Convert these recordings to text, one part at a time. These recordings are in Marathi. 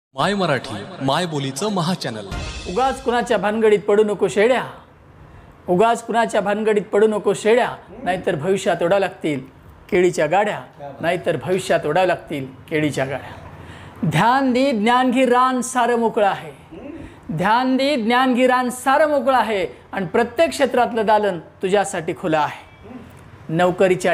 माय मराठी माय बोलीचं महाचॅनल। उगाच कुणाच्या भानगडीत पडू नको शेड्या, उगाच कुणाच्या भानगडीत पडू नको शेड्या, नाहीतर भविष्यात ओढा लागतील केळीच्या गाड्या, नाहीतर भविष्यात ओढा लागतील केळीच्या गाड्या। ध्यान दे ज्ञानघी रान सारं मोकळं आहे, ध्यान दे ज्ञानघी रान सारं मोकळं आहे आणि प्रत्येक क्षेत्रातलं दालन तुझ्यासाठी खुलं आहे। नोकरीच्या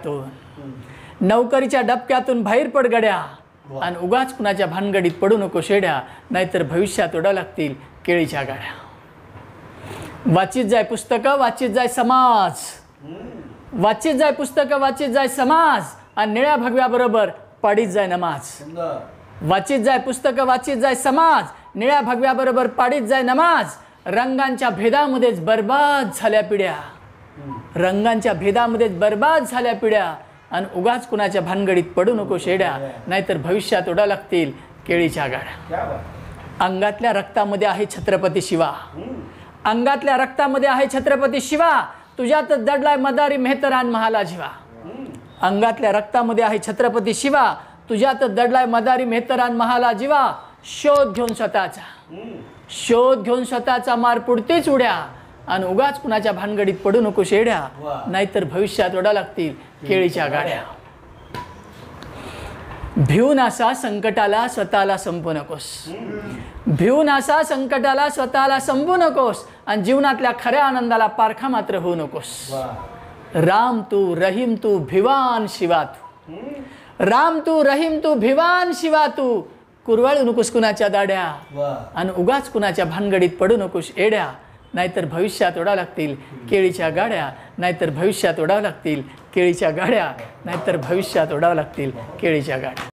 डबक्यातून बाहेर पड गड्या आणि उगाच कुणाच्या भानगडीत पडू नको शेड्या, नाहीतर भविष्यात ओढा लागतील केळीच्या गाड्या। वाचित जाय पुस्तकं, वाचित जाय समाज, वाचित जाय पुस्तकं, वाचित जाय समाज आणि निळ्या भगव्याबरोबर पाडीत जाय नमाज। वाचित जाय पुस्तकं, वाचित जाय समाज, निळ्या भगव्याबरोबर पाडीत जाय नमाज। रंगांच्या भेदामध्येच बर्बाद झाल्या पिढ्या, रंगांच्या भेदामध्येच बर्बाद झाल्या पिढ्या आणि उगाच कुणाच्या भानगडीत पडू नको शेड्या, नाहीतर भविष्यात ओढा लागतील केळीच्या गाड्या। अंगातल्या रक्तामध्ये आहे छत्रपती शिवा, अंगातल्या रक्तामध्ये आहे छत्रपती शिवा, तुझ्यातच दडलाय मदारी मेहतरान महाला जीवा। अंगातल्या रक्तामध्ये आहे छत्रपती शिवा, तुझ्यातच दडलाय मदारी मेहतरान महाला जीवा। शोध घेऊन स्वतःचा मार पुढतीच उड्या आणि उगाच कुणाच्या भानगडीत पडू नको शेड्या, नाहीतर भविष्यात ओढा लागतील केळीच्या गाड्या। भिवून असा संकटाला स्वतःला संपू नकोस, भिवून असा संकटाला स्वतःला संपू नकोस आणि जीवनातल्या खऱ्या आनंदाला पारखा मात्र होऊ नकोस। राम तू रहीम तू भिवान शिवा तू, राम तू रहीम तू भिवान शिवा तू। कुरवाळू नकोस कुणाच्या दाड्या आणि उगाच कुणाच्या भानगडीत पडू नकोस एड्या, नाहीतर भविष्यात ओढा लागतील केळीच्या गाड्या, नाहीतर भविष्यात ओढावं लागतील केळीच्या गाड्या, नाहीतर भविष्यात ओढावं लागतील केळीच्या गाड्या।